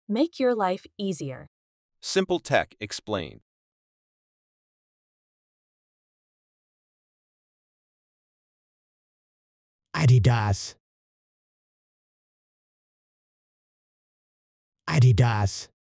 Make your life easier. Simple Tech explained. Adidas. Adidas.